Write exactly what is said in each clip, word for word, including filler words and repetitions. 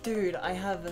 Dude, I have...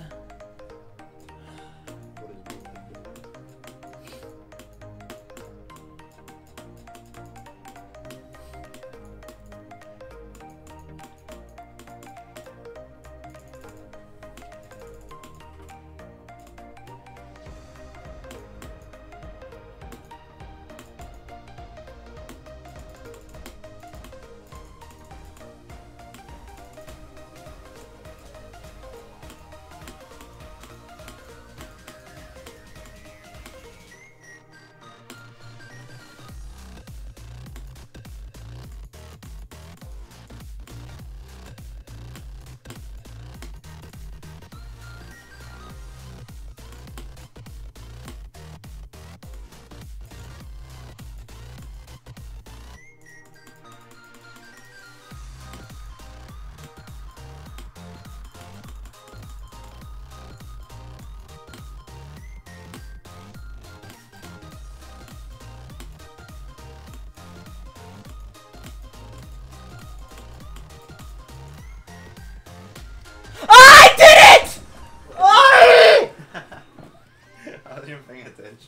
I did it! I wasn't even paying attention.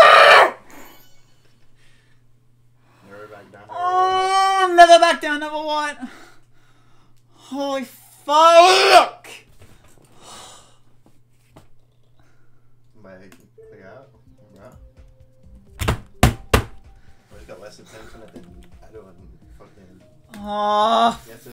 Never back down. Oh, never back down, never what? Holy fuck! Somebody click out, bro. Always got less attention than I do in fucking. Oh. Yes,